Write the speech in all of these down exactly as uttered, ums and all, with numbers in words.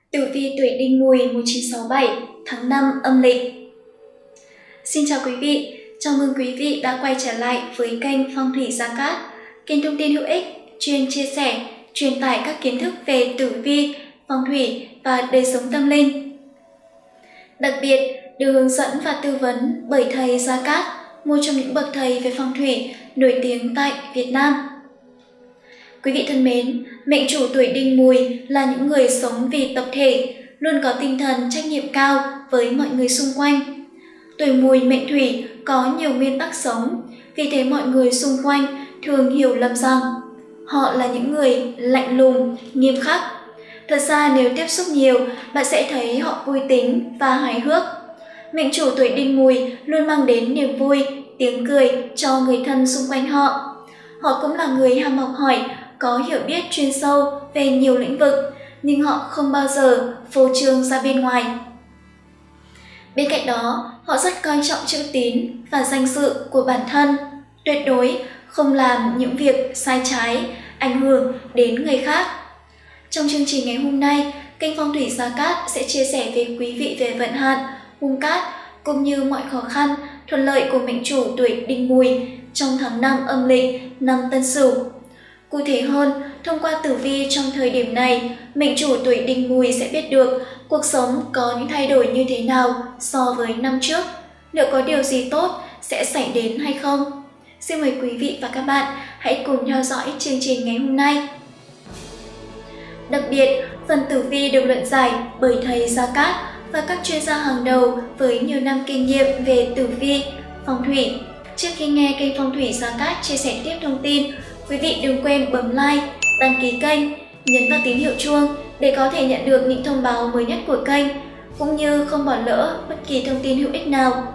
Tử vi tuổi Đinh Mùi một nghìn chín trăm sáu mươi bảy tháng năm âm lịch. Xin chào quý vị, chào mừng quý vị đã quay trở lại với kênh Phong thủy Gia Cát, kênh thông tin hữu ích chuyên chia sẻ, truyền tải các kiến thức về tử vi, phong thủy và đời sống tâm linh. Đặc biệt, được hướng dẫn và tư vấn bởi thầy Gia Cát, một trong những bậc thầy về phong thủy nổi tiếng tại Việt Nam. Quý vị thân mến, mệnh chủ tuổi Đinh Mùi là những người sống vì tập thể, luôn có tinh thần trách nhiệm cao với mọi người xung quanh. Tuổi Mùi mệnh Thủy có nhiều nguyên tắc sống, vì thế mọi người xung quanh thường hiểu lầm rằng họ là những người lạnh lùng, nghiêm khắc. Thật ra nếu tiếp xúc nhiều, bạn sẽ thấy họ vui tính và hài hước. Mệnh chủ tuổi Đinh Mùi luôn mang đến niềm vui, tiếng cười cho người thân xung quanh họ. Họ cũng là người ham học hỏi, có hiểu biết chuyên sâu về nhiều lĩnh vực, nhưng họ không bao giờ phô trương ra bên ngoài. Bên cạnh đó, họ rất coi trọng chữ tín và danh dự của bản thân, tuyệt đối không làm những việc sai trái, ảnh hưởng đến người khác. Trong chương trình ngày hôm nay, kênh Phong thủy Gia Cát sẽ chia sẻ với quý vị về vận hạn, hung cát cũng như mọi khó khăn, thuận lợi của mệnh chủ tuổi Đinh Mùi trong tháng năm âm lịch năm Tân Sửu. Cụ thể hơn, thông qua tử vi trong thời điểm này, mệnh chủ tuổi Đinh Mùi sẽ biết được cuộc sống có những thay đổi như thế nào so với năm trước, liệu có điều gì tốt sẽ xảy đến hay không. Xin mời quý vị và các bạn hãy cùng theo dõi chương trình ngày hôm nay. Đặc biệt, phần tử vi được luận giải bởi thầy Gia Cát và các chuyên gia hàng đầu với nhiều năm kinh nghiệm về tử vi, phong thủy. Trước khi nghe kênh Phong thủy Gia Cát chia sẻ tiếp thông tin, quý vị đừng quên bấm like, đăng ký kênh, nhấn vào tín hiệu chuông để có thể nhận được những thông báo mới nhất của kênh, cũng như không bỏ lỡ bất kỳ thông tin hữu ích nào.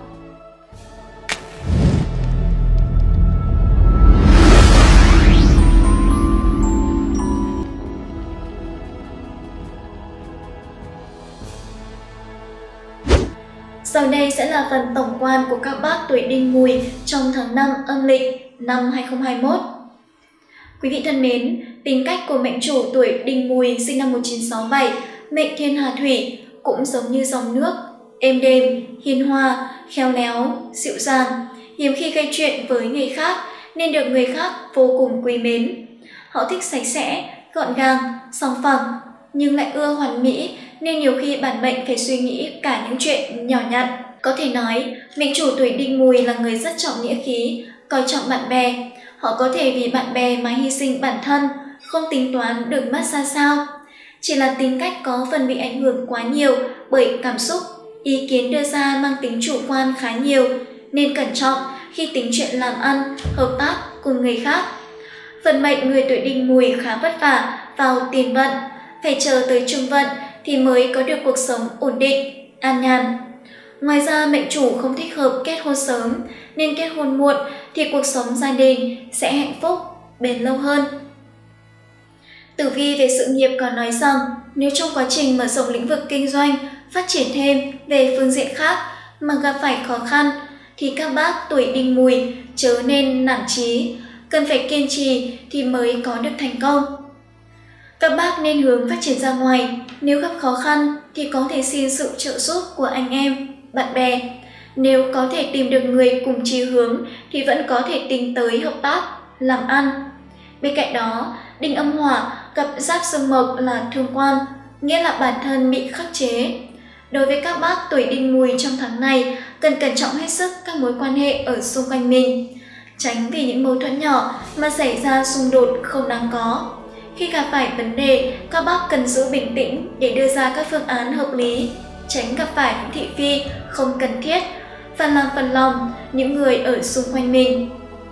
Sau đây sẽ là phần tổng quan của các bác tuổi Đinh Mùi trong tháng năm âm lịch năm hai nghìn không trăm hai mươi mốt. Quý vị thân mến, tính cách của mệnh chủ tuổi Đinh Mùi sinh năm một nghìn chín trăm sáu mươi bảy, mệnh thiên hà thủy, cũng giống như dòng nước, êm đềm, hiền hòa, khéo léo, dịu dàng, hiếm khi gây chuyện với người khác nên được người khác vô cùng quý mến. Họ thích sạch sẽ, gọn gàng, sòng phẳng, nhưng lại ưa hoàn mỹ nên nhiều khi bản mệnh phải suy nghĩ cả những chuyện nhỏ nhặt. Có thể nói, mệnh chủ tuổi Đinh Mùi là người rất trọng nghĩa khí, coi trọng bạn bè. Họ có thể vì bạn bè mà hy sinh bản thân, không tính toán được mất ra sao. Chỉ là tính cách có phần bị ảnh hưởng quá nhiều bởi cảm xúc, ý kiến đưa ra mang tính chủ quan khá nhiều, nên cẩn trọng khi tính chuyện làm ăn, hợp tác cùng người khác. Vận mệnh người tuổi Đinh Mùi khá vất vả vào tiền vận, phải chờ tới trung vận thì mới có được cuộc sống ổn định, an nhàn. Ngoài ra, mệnh chủ không thích hợp kết hôn sớm, nên kết hôn muộn thì cuộc sống gia đình sẽ hạnh phúc, bền lâu hơn. Tử vi về sự nghiệp còn nói rằng, nếu trong quá trình mở rộng lĩnh vực kinh doanh, phát triển thêm về phương diện khác mà gặp phải khó khăn, thì các bác tuổi Đinh Mùi chớ nên nản chí, cần phải kiên trì thì mới có được thành công. Các bác nên hướng phát triển ra ngoài, nếu gặp khó khăn thì có thể xin sự trợ giúp của anh em, bạn bè. Nếu có thể tìm được người cùng chí hướng thì vẫn có thể tính tới hợp tác, làm ăn. Bên cạnh đó, đinh âm hỏa gặp giáp xương mộc là thương quan, nghĩa là bản thân bị khắc chế. Đối với các bác tuổi Đinh Mùi trong tháng này, cần cẩn trọng hết sức các mối quan hệ ở xung quanh mình, tránh vì những mâu thuẫn nhỏ mà xảy ra xung đột không đáng có. Khi gặp phải vấn đề, các bác cần giữ bình tĩnh để đưa ra các phương án hợp lý, tránh gặp phải những thị phi không cần thiết và làm phật lòng những người ở xung quanh mình.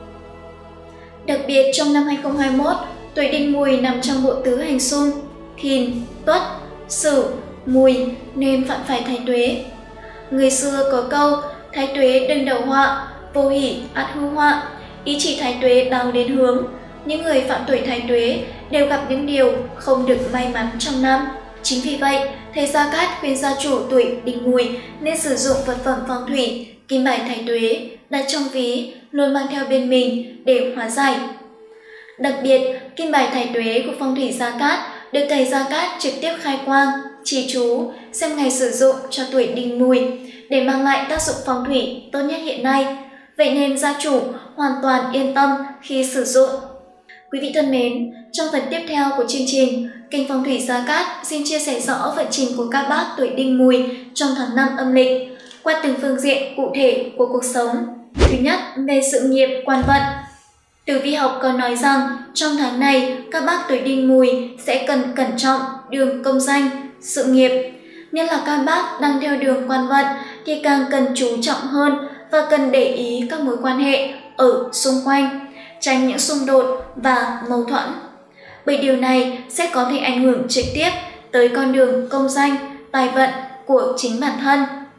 Đặc biệt trong năm hai nghìn không trăm hai mươi mốt, tuổi Đinh Mùi nằm trong bộ tứ hành xung Thìn, Tuất, Sửu, Mùi nên phạm phải thái tuế. Người xưa có câu thái tuế đừng đầu họa, vô hỷ ắt hư họa, ý chỉ thái tuế đào đến hướng. Những người phạm tuổi thái tuế đều gặp những điều không được may mắn trong năm. Chính vì vậy, thầy Gia Cát khuyên gia chủ tuổi Đinh Mùi nên sử dụng vật phẩm phong thủy, kim bài thái tuế đặt trong ví, luôn mang theo bên mình để hóa giải. Đặc biệt, kim bài thái tuế của phong thủy Gia Cát được thầy Gia Cát trực tiếp khai quang, chỉ chú, xem ngày sử dụng cho tuổi Đinh Mùi để mang lại tác dụng phong thủy tốt nhất hiện nay. Vậy nên gia chủ hoàn toàn yên tâm khi sử dụng. Quý vị thân mến, trong phần tiếp theo của chương trình, kênh Phong thủy Gia Cát xin chia sẻ rõ vận trình của các bác tuổi Đinh Mùi trong tháng năm âm lịch qua từng phương diện cụ thể của cuộc sống. Thứ nhất, về sự nghiệp, quan vận. Tử vi học có nói rằng trong tháng này các bác tuổi Đinh Mùi sẽ cần cẩn trọng đường công danh, sự nghiệp. Nhất là các bác đang theo đường quan vận thì càng cần chú trọng hơn và cần để ý các mối quan hệ ở xung quanh, tránh những xung đột và mâu thuẫn. Bởi điều này sẽ có thể ảnh hưởng trực tiếp tới con đường công danh, tài vận của chính bản thân.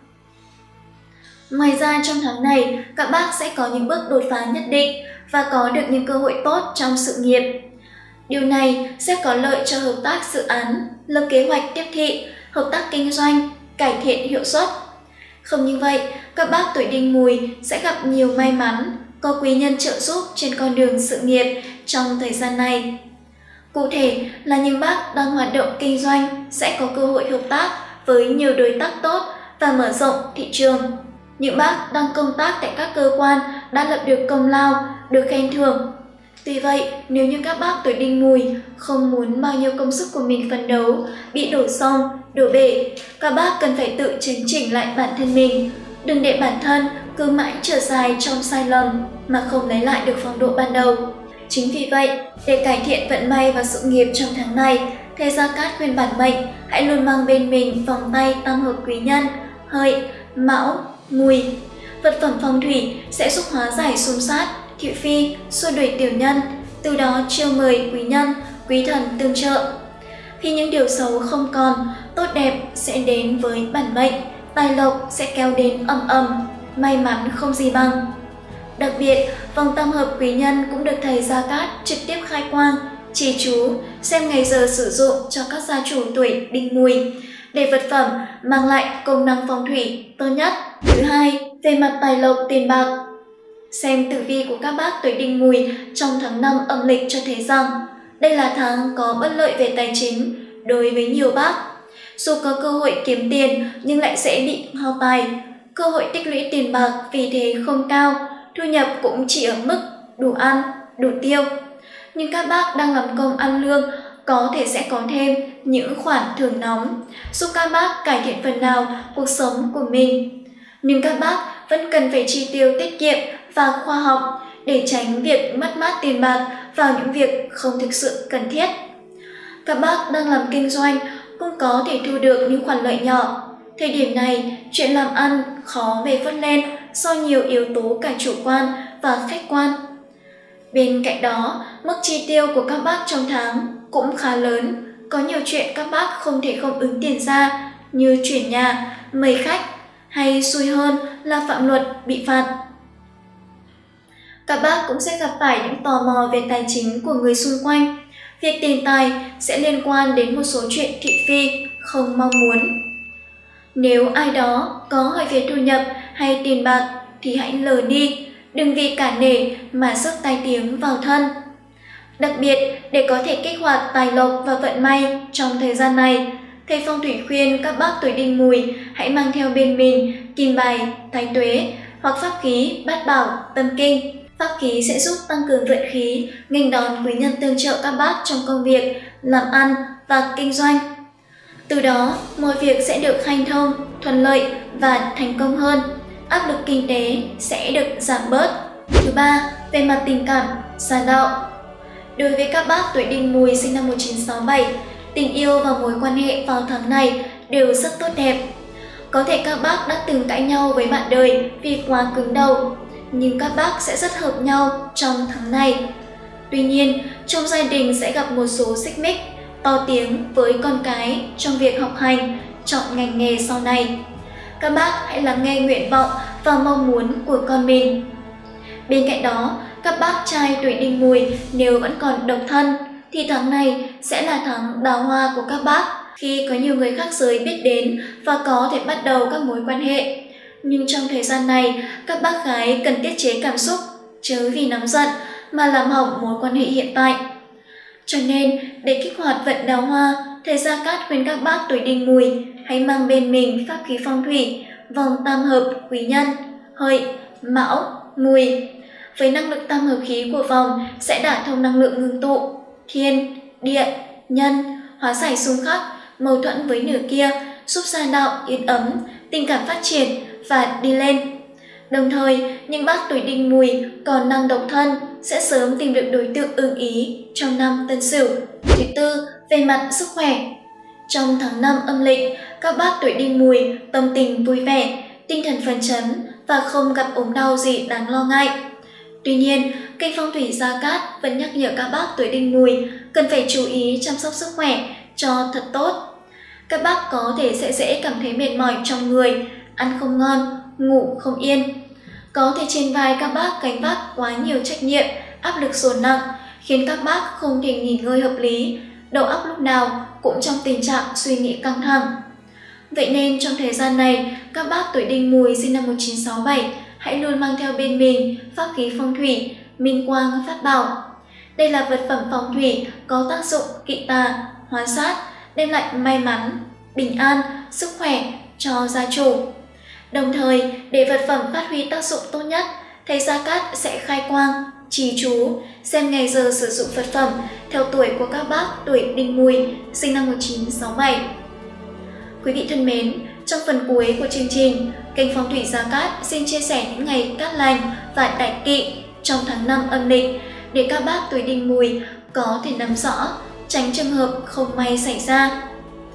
Ngoài ra trong tháng này, các bác sẽ có những bước đột phá nhất định và có được những cơ hội tốt trong sự nghiệp. Điều này sẽ có lợi cho hợp tác dự án, lập kế hoạch tiếp thị, hợp tác kinh doanh, cải thiện hiệu suất. Không như vậy, các bác tuổi Đinh Mùi sẽ gặp nhiều may mắn, có quý nhân trợ giúp trên con đường sự nghiệp trong thời gian này. Cụ thể là những bác đang hoạt động kinh doanh sẽ có cơ hội hợp tác với nhiều đối tác tốt và mở rộng thị trường. Những bác đang công tác tại các cơ quan đã lập được công lao, được khen thưởng. Tuy vậy, nếu như các bác tuổi Đinh Mùi không muốn bao nhiêu công sức của mình phấn đấu bị đổ sông, đổ bể, các bác cần phải tự chấn chỉnh lại bản thân mình. Đừng để bản thân cứ mãi trở dài trong sai lầm mà không lấy lại được phong độ ban đầu. Chính vì vậy, để cải thiện vận may và sự nghiệp trong tháng này, thầy Gia Cát khuyên bản mệnh hãy luôn mang bên mình vòng tay tam hợp quý nhân Hợi, Mão, Mùi. Vật phẩm phong thủy sẽ giúp hóa giải xung sát, thị phi, xua đuổi tiểu nhân, từ đó chiêu mời quý nhân, quý thần tương trợ. Khi những điều xấu không còn, tốt đẹp sẽ đến với bản mệnh, tài lộc sẽ kéo đến ầm ầm, may mắn không gì bằng. Đặc biệt, vòng tam hợp quý nhân cũng được thầy Gia Cát trực tiếp khai quang, chỉ chú, xem ngày giờ sử dụng cho các gia chủ tuổi Đinh Mùi để vật phẩm mang lại công năng phong thủy tốt nhất. Thứ hai, về mặt tài lộc tiền bạc. Xem tử vi của các bác tuổi Đinh Mùi trong tháng năm âm lịch cho thấy rằng đây là tháng có bất lợi về tài chính đối với nhiều bác. Dù có cơ hội kiếm tiền nhưng lại sẽ bị hao tài, cơ hội tích lũy tiền bạc vì thế không cao, thu nhập cũng chỉ ở mức đủ ăn, đủ tiêu. Nhưng các bác đang làm công ăn lương có thể sẽ có thêm những khoản thưởng nóng, giúp các bác cải thiện phần nào cuộc sống của mình. Nhưng các bác vẫn cần phải chi tiêu tiết kiệm và khoa học để tránh việc mất mát tiền bạc vào những việc không thực sự cần thiết. Các bác đang làm kinh doanh cũng có thể thu được những khoản lợi nhỏ. Thời điểm này, chuyện làm ăn khó về phất lên do nhiều yếu tố cả chủ quan và khách quan. Bên cạnh đó, mức chi tiêu của các bác trong tháng cũng khá lớn. Có nhiều chuyện các bác không thể không ứng tiền ra như chuyển nhà, mời khách hay xui hơn là phạm luật bị phạt. Các bác cũng sẽ gặp phải những tò mò về tài chính của người xung quanh. Việc tiền tài sẽ liên quan đến một số chuyện thị phi không mong muốn. Nếu ai đó có hỏi về thu nhập hay tiền bạc thì hãy lờ đi, đừng vì cả nể mà rước tai tiếng vào thân. Đặc biệt, để có thể kích hoạt tài lộc và vận may trong thời gian này, thầy phong thủy khuyên các bác tuổi Đinh Mùi hãy mang theo bên mình kim bài, thái tuế hoặc pháp khí bát bảo, tâm kinh. Pháp khí sẽ giúp tăng cường vận khí, nghênh đón quý nhân tương trợ các bác trong công việc, làm ăn và kinh doanh. Từ đó, mọi việc sẽ được hanh thông, thuận lợi và thành công hơn. Áp lực kinh tế sẽ được giảm bớt. Thứ ba, về mặt tình cảm, gia đạo. Đối với các bác tuổi Đinh Mùi sinh năm một nghìn chín trăm sáu mươi bảy, tình yêu và mối quan hệ vào tháng này đều rất tốt đẹp. Có thể các bác đã từng cãi nhau với bạn đời vì quá cứng đầu, nhưng các bác sẽ rất hợp nhau trong tháng này. Tuy nhiên, trong gia đình sẽ gặp một số xích mích, to tiếng với con cái trong việc học hành, chọn ngành nghề sau này. Các bác hãy lắng nghe nguyện vọng và mong muốn của con mình. Bên cạnh đó, các bác trai tuổi Đinh Mùi nếu vẫn còn độc thân thì tháng này sẽ là tháng đào hoa của các bác khi có nhiều người khác giới biết đến và có thể bắt đầu các mối quan hệ. Nhưng trong thời gian này, các bác gái cần tiết chế cảm xúc, chớ vì nóng giận mà làm hỏng mối quan hệ hiện tại. Cho nên, để kích hoạt vận đào hoa, thầy Gia Cát khuyên các bác tuổi Đinh Mùi hãy mang bên mình pháp khí phong thủy vòng tam hợp quý nhân Hợi, Mão, Mùi. Với năng lực tam hợp khí của vòng sẽ đả thông năng lượng ngưng tụ, thiên, địa, nhân, hóa giải xung khắc, mâu thuẫn với nửa kia, giúp gia đạo yên ấm, tình cảm phát triển và đi lên. Đồng thời, những bác tuổi Đinh Mùi còn năng độc thân sẽ sớm tìm được đối tượng ưng ý trong năm Tân Sửu. Thứ tư, về mặt sức khỏe. Trong tháng năm âm lịch, các bác tuổi Đinh Mùi tâm tình vui vẻ, tinh thần phấn chấn và không gặp ốm đau gì đáng lo ngại. Tuy nhiên, kênh Phong thủy Gia Cát vẫn nhắc nhở các bác tuổi Đinh Mùi cần phải chú ý chăm sóc sức khỏe cho thật tốt. Các bác có thể sẽ dễ cảm thấy mệt mỏi trong người, ăn không ngon, ngủ không yên. Có thể trên vai các bác gánh vác quá nhiều trách nhiệm, áp lực dồn nặng, khiến các bác không thể nghỉ ngơi hợp lý, đầu óc lúc nào cũng trong tình trạng suy nghĩ căng thẳng. Vậy nên trong thời gian này, các bác tuổi Đinh Mùi sinh năm một nghìn chín trăm sáu mươi bảy hãy luôn mang theo bên mình pháp khí phong thủy, minh quang pháp bảo. Đây là vật phẩm phong thủy có tác dụng kỵ tà, hóa sát, đem lại may mắn, bình an, sức khỏe cho gia chủ. Đồng thời, để vật phẩm phát huy tác dụng tốt nhất, thầy Gia Cát sẽ khai quang, trì chú, xem ngày giờ sử dụng vật phẩm theo tuổi của các bác tuổi Đinh Mùi sinh năm một nghìn chín trăm sáu mươi bảy. Quý vị thân mến, trong phần cuối của chương trình, kênh Phong thủy Gia Cát xin chia sẻ những ngày cát lành và đại kỵ trong tháng năm âm lịch để các bác tuổi Đinh Mùi có thể nắm rõ, tránh trường hợp không may xảy ra.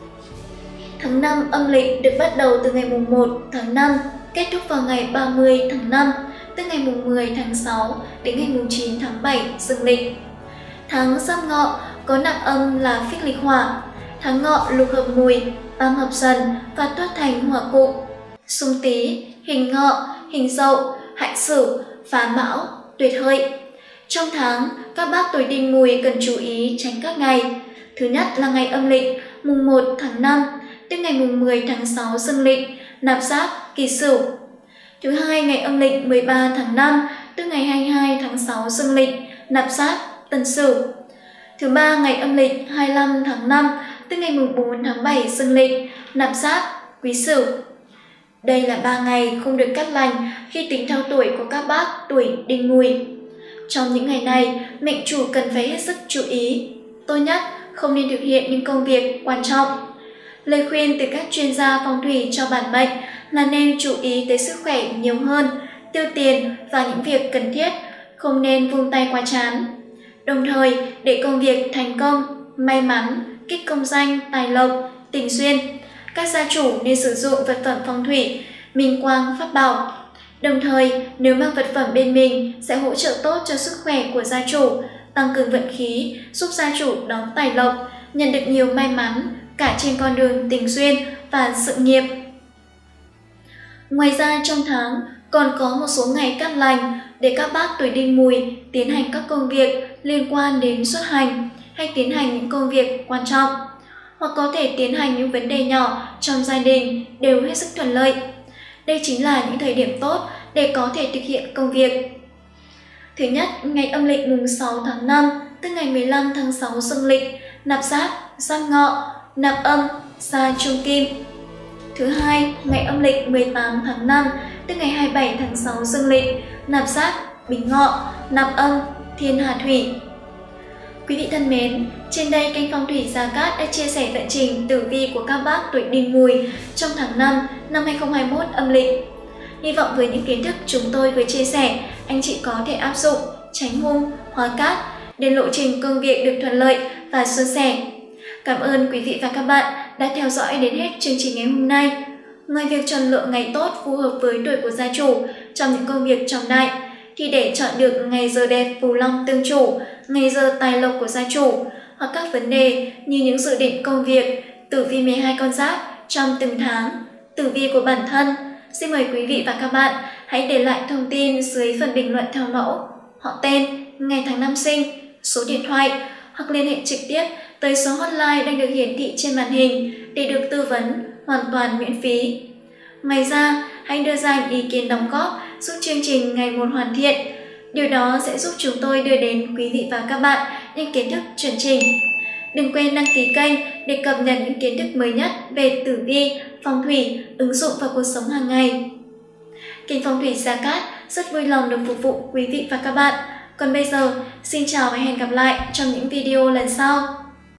Tháng năm âm lịch được bắt đầu từ ngày mùng một tháng năm, kết thúc vào ngày ba mươi tháng năm, từ ngày mùng mười tháng sáu đến ngày mùng chín tháng bảy dương lịch. Tháng Giáp Ngọ có nạp âm là phích lịch hỏa, tháng Ngọ lục hợp Mùi, tam hợp Dần và tuất thành hỏa cụ. Xung Tý, hình Ngọ, hình Dậu, hạnh Sửu, phá Mão, tuyệt Hợi. Trong tháng, các bác tuổi Đinh Mùi cần chú ý tránh các ngày. Thứ nhất là ngày âm lịch mùng một tháng năm, tức ngày mùng mười tháng sáu dương lịch, nạp giáp Kỷ Sửu. Thứ hai, ngày âm lịch mười ba tháng năm, tức ngày hai mươi hai tháng sáu dương lịch, nạp giáp Tân Sửu. Thứ ba, ngày âm lịch hai mươi lăm tháng năm, tức ngày mùng bốn tháng bảy dương lịch, nạp giáp Quý Sửu. Đây là ba ngày không được cát lành khi tính theo tuổi của các bác tuổi Đinh Mùi. Trong những ngày này, mệnh chủ cần phải hết sức chú ý. Tốt nhất, không nên thực hiện những công việc quan trọng. Lời khuyên từ các chuyên gia phong thủy cho bản mệnh là nên chú ý tới sức khỏe nhiều hơn, tiêu tiền và những việc cần thiết, không nên vung tay quá chán. Đồng thời, để công việc thành công, may mắn, kích công danh, tài lộc, tình duyên, các gia chủ nên sử dụng vật phẩm phong thủy, minh quang pháp bảo. Đồng thời, nếu mang vật phẩm bên mình sẽ hỗ trợ tốt cho sức khỏe của gia chủ, tăng cường vận khí, giúp gia chủ đón tài lộc, nhận được nhiều may mắn cả trên con đường tình duyên và sự nghiệp. Ngoài ra trong tháng còn có một số ngày cát lành để các bác tuổi Đinh Mùi tiến hành các công việc liên quan đến xuất hành hay tiến hành những công việc quan trọng, hoặc có thể tiến hành những vấn đề nhỏ trong gia đình đều hết sức thuận lợi. Đây chính là những thời điểm tốt để có thể thực hiện công việc. Thứ nhất, ngày âm lịch mùng sáu tháng năm, tức ngày mười lăm tháng sáu dương lịch, nạp giáp Giáp Ngọ, nạp âm Sa Trung Kim. Thứ hai, ngày âm lịch mười tám tháng năm, tức ngày hai mươi bảy tháng sáu dương lịch, nạp giáp Bính Ngọ, nạp âm Thiên Hà Thủy. Quý vị thân mến, trên đây kênh Phong thủy Gia Cát đã chia sẻ tận trình tử vi của các bác tuổi Đinh Mùi trong tháng năm năm hai nghìn không trăm hai mươi mốt âm lịch. Hy vọng với những kiến thức chúng tôi vừa chia sẻ, anh chị có thể áp dụng, tránh hung, hóa cát để lộ trình công việc được thuận lợi và suôn sẻ. Cảm ơn quý vị và các bạn đã theo dõi đến hết chương trình ngày hôm nay. Ngoài việc chọn lựa ngày tốt phù hợp với tuổi của gia chủ trong những công việc trọng đại, thì để chọn được ngày giờ đẹp phù long tương chủ, ngày giờ tài lộc của gia chủ, hoặc các vấn đề như những dự định công việc, tử vi mười hai con giáp trong từng tháng, tử vi của bản thân, xin mời quý vị và các bạn hãy để lại thông tin dưới phần bình luận theo mẫu, họ tên, ngày tháng năm sinh, số điện thoại, hoặc liên hệ trực tiếp tới số hotline đang được hiển thị trên màn hình để được tư vấn hoàn toàn miễn phí. Ngoài ra, hãy đưa ra những ý kiến đóng góp giúp chương trình ngày một hoàn thiện. Điều đó sẽ giúp chúng tôi đưa đến quý vị và các bạn những kiến thức chuẩn chỉnh. Đừng quên đăng ký kênh để cập nhật những kiến thức mới nhất về tử vi, phong thủy, ứng dụng vào cuộc sống hàng ngày. Kênh Phong thủy Gia Cát rất vui lòng được phục vụ quý vị và các bạn. Còn bây giờ, xin chào và hẹn gặp lại trong những video lần sau.